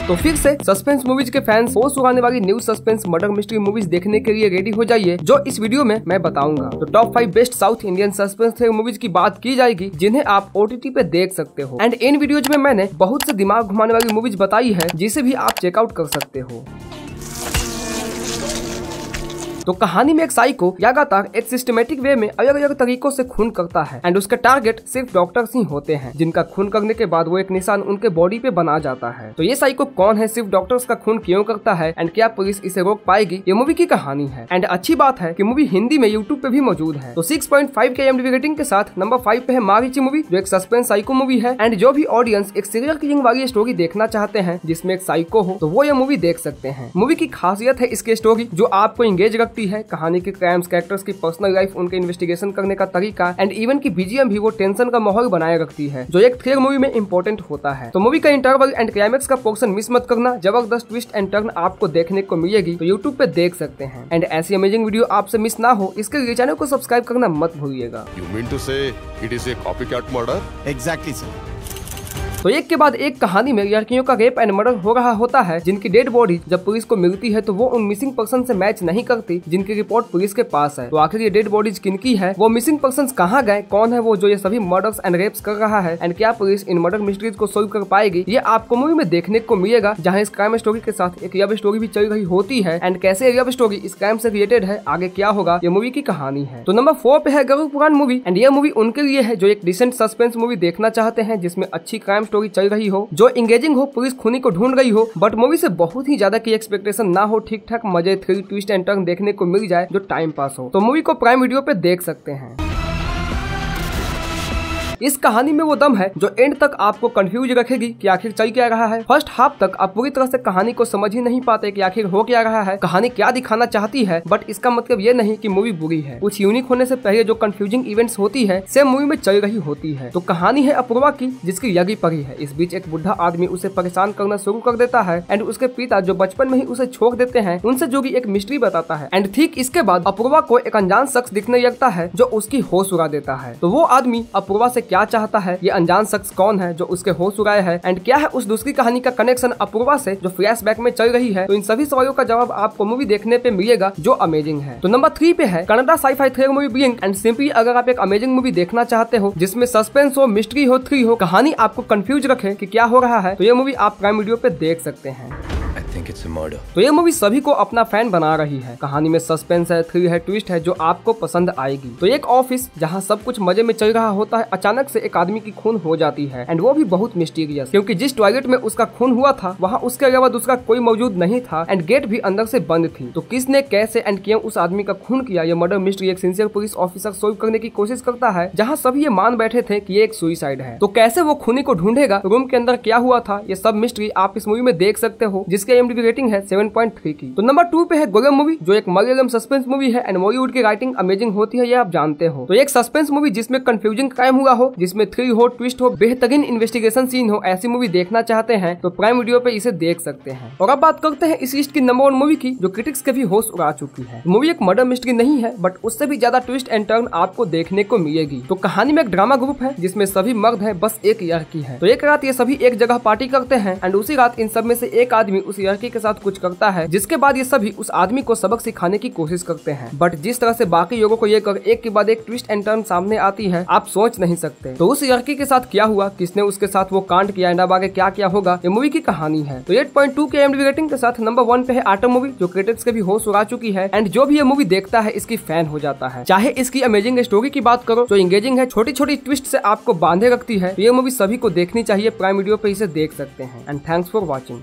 तो फिर से सस्पेंस मूवीज के फैंस होश उड़ाने वाली new suspense murder mystery movies देखने के लिए रेडी हो जाइए, जो इस वीडियो में मैं बताऊंगा। तो top 5 best South Indian suspense thriller movies की बात की जाएगी जिन्हें आप OTT पे देख सकते हो। एंड इन वीडियोज में मैंने बहुत से दिमाग घुमाने वाली मूवीज बताई है जिसे भी आप चेकआउट कर सकते हो। तो कहानी में एक साइको लगातार एक सिस्टमेटिक वे में अलग अलग तरीकों से खून करता है एंड उसके टारगेट सिर्फ डॉक्टर्स ही होते हैं, जिनका खून करने के बाद वो एक निशान उनके बॉडी पे बना जाता है। तो ये साइको कौन है, सिर्फ डॉक्टर्स का खून क्यों करता है एंड क्या पुलिस इसे रोक पाएगी, ये मूवी की कहानी है। एंड अच्छी बात है कि मूवी हिंदी में यूट्यूब पे भी मौजूद है। तो 6.5 के IMDb रेटिंग के साथ नंबर 5 पे है मारीची मूवी, जो एक सस्पेंस साइको मूवी है। एंड जो भी ऑडियंस एक सीरियल किलिंग वाली स्टोरी देखना चाहते हैं जिसमें एक साइको हो, तो वो ये मूवी देख सकते हैं। मूवी की खासियत है इसकी स्टोरी, जो आपको इंगेज रखती है। कहानी की क्राइम्स, कैरेक्टर्स की पर्सनल लाइफ, उनके इन्वेस्टिगेशन करने का तरीका एंड इवन की BGM भी वो टेंशन का माहौल बनाए रखती है, जो एक थ्रिलर मूवी में इंपॉर्टेंट होता है। तो मूवी का इंटरवल एंड क्लाइमेक्स का पोर्शन मिस मत करना, जबरदस्त ट्विस्ट एंड टर्न आपको देखने को मिलेगी, तो यूट्यूब पे देख सकते हैं। एंड ऐसी अमेजिंग वीडियो आपसे मिस ना हो, इसके लिए चैनल को सब्सक्राइब करना मत भूलिएगा। You mean to say it is a copycat murder? Exactly, sir. तो एक के बाद एक कहानी में लड़कियों का रेप एंड मर्डर हो रहा होता है, जिनकी डेड बॉडी जब पुलिस को मिलती है तो वो उन मिसिंग पर्सन से मैच नहीं करती जिनकी रिपोर्ट पुलिस के पास है। तो आखिर ये डेड बॉडीज किनकी है, वो मिसिंग पर्सन कहाँ गए, कौन है वो जो ये सभी मर्डर्स एंड रेप्स कर रहा है, एंड क्या पुलिस इन मर्डर मिस्ट्रीज को सोल्व कर पाएगी, ये आपको मूवी में देखने को मिलेगा। जहाँ इस क्राइम स्टोरी के साथ एक रियल स्टोरी भी चल रही होती है एंड कैसे रियल स्टोरी इस क्राइम से रिलेटेड है, आगे क्या होगा, ये मूवी की कहानी है। तो नंबर 4 पे है गरुड़ पुराण मूवी, एंड ये मूवी उनके लिए है जो एक डिसेंट सस्पेंस मूवी देखना चाहते हैं जिसमें अच्छी क्राइम स्टोरी चल रही हो, जो इंगेजिंग हो, पुलिस खूनी को ढूंढ रही हो, बट मूवी से बहुत ही ज्यादा की एक्सपेक्टेशन ना हो, ठीक ठाक मजे, थ्रिल, ट्विस्ट एंड टर्न देखने को मिल जाए जो टाइम पास हो। तो मूवी को प्राइम वीडियो पे देख सकते हैं। इस कहानी में वो दम है जो एंड तक आपको कंफ्यूज रखेगी कि आखिर चल क्या रहा है। फर्स्ट हाफ तक आप पूरी तरह से कहानी को समझ ही नहीं पाते कि आखिर हो क्या रहा है, कहानी क्या दिखाना चाहती है, बट इसका मतलब ये नहीं कि मूवी बुरी है। कुछ यूनिक होने से पहले जो कंफ्यूजिंग इवेंट्स होती है सेम मूवी में चल रही होती है। तो कहानी है अपूर्वा की, जिसकी यगी परी है। इस बीच एक बुढ़ा आदमी उसे परेशान करना शुरू कर देता है एंड उसके पिता जो बचपन में ही उसे छोड़ देते हैं, उनसे जो भी एक मिस्ट्री बताता है। एंड ठीक इसके बाद अपूर्वा को एक अनजान शख्स दिखने लगता है जो उसकी होश उड़ा देता है। तो वो आदमी अपूर्वा से क्या चाहता है, ये अनजान शख्स कौन है जो उसके होश उड़ाए है, एंड क्या है उस दूसरी कहानी का कनेक्शन अपूर्वा से जो फ्लैशबैक में चल रही है, तो इन सभी सवालों का जवाब आपको मूवी देखने पे मिलेगा जो अमेजिंग है। तो नंबर 3 पे है Kannada sci fi thriller movie Blink. And simply अगर आप एक अमेजिंग मूवी देखना चाहते हो जिसमें सस्पेंस हो, मिस्ट्री हो, थ्रिल हो, कहानी आपको कंफ्यूज रखे कि क्या हो रहा है, तो ये मूवी आप प्राइम वीडियो पे देख सकते हैं। तो ये मूवी सभी को अपना फैन बना रही है। कहानी में सस्पेंस है, थ्रिल है, ट्विस्ट है जो आपको पसंद आएगी। तो एक ऑफिस जहाँ सब कुछ मजे में चल रहा होता है, अचानक से एक आदमी की खून हो जाती है एंड वो भी बहुत मिस्टीरियस, क्योंकि जिस टॉयलेट में उसका खून हुआ था वहाँ उसके अलावा दूसरा कोई मौजूद नहीं था एंड गेट भी अंदर से बंद थी। तो किसने, कैसे एंड क्यों उस आदमी का खून किया, ये मर्डर मिस्ट्री एक सिंसियर पुलिस ऑफिसर सोल्व करने की कोशिश करता है, जहाँ सभी ये मान बैठे थे कि ये एक सुसाइड है। तो कैसे वो खूनी को ढूंढेगा, रूम के अंदर क्या हुआ था, ये सब मिस्ट्री आप इस मूवी में देख सकते हो, जिसके IMDb रेटिंग है 7.3 की। तो नंबर 2 पे है गोलम मूवी, जो एक मलयालम सस्पेंस मूवी है एंड बॉलीवुड की राइटिंग अमेजिंग होती है, ये आप जानते हो। तो एक सस्पेंस मूवी जिसमें कंफ्यूजिंग क्राइम हुआ हो, जिसमें थ्रिल हो, ट्विस्ट हो, बेहतरीन इन्वेस्टिगेशन सीन हो, ऐसी मूवी देखना चाहते हैं तो प्राइम वीडियो पे इसे देख सकते हैं। और अब बात करते हैं इस लिस्ट की नंबर 1 मूवी की, जो क्रिटिक्स के भी होश उड़ा चुकी है। मूवी एक मर्डर मिस्ट्री नहीं है, बट उससे भी ज्यादा ट्विस्ट एंड टर्न आपको देखने को मिलेगी। तो कहानी में एक ड्रामा ग्रुप है जिसमें सभी मर्द है, बस एक लड़की है। तो एक रात ये सभी एक जगह पार्टी करते हैं एंड उसी रात इन सब में से एक आदमी उस लड़की के साथ कुछ करता है, जिसके बाद ये सभी उस आदमी को सबक सिखाने की कोशिश करते हैं। बट जिस तरह से बाकी लोगों को लेकर एक के बाद एक ट्विस्ट एंड टर्न सामने आती है, आप सोच नहीं सकते। तो उस लड़की के साथ क्या हुआ, किसने उसके साथ वो कांड किया, एंड अब आगे क्या क्या होगा, ये मूवी की कहानी है। तो 8.2 के IMDb रेटिंग के साथ नंबर 1 पे है आटम मूवी, जो क्रिटिक्स के भी होश उड़ा चुकी है एंड जो भी ये मूवी देखता है इसकी फैन हो जाता है। चाहे इसकी अमेजिंग स्टोरी की बात करो जो इंगेजिंग है, छोटी छोटी ट्विस्ट से आपको बांधे रखती है, तो ये मूवी सभी को देखनी चाहिए। प्राइम वीडियो पे इसे देख सकते हैं। And thanks for watching.